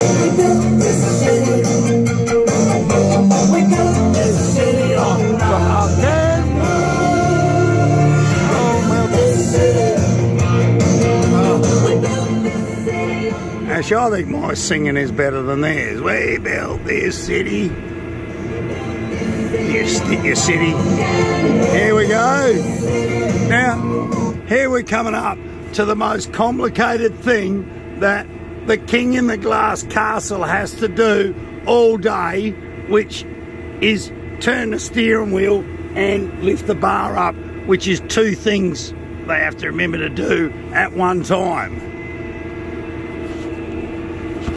Actually, I think my singing is better than theirs. We built this city. You stick your city. Here we go. Now, here we're coming up to the most complicated thing that the king in the glass castle has to do all day, which is turn the steering wheel and lift the bar up, which is two things they have to remember to do at one time.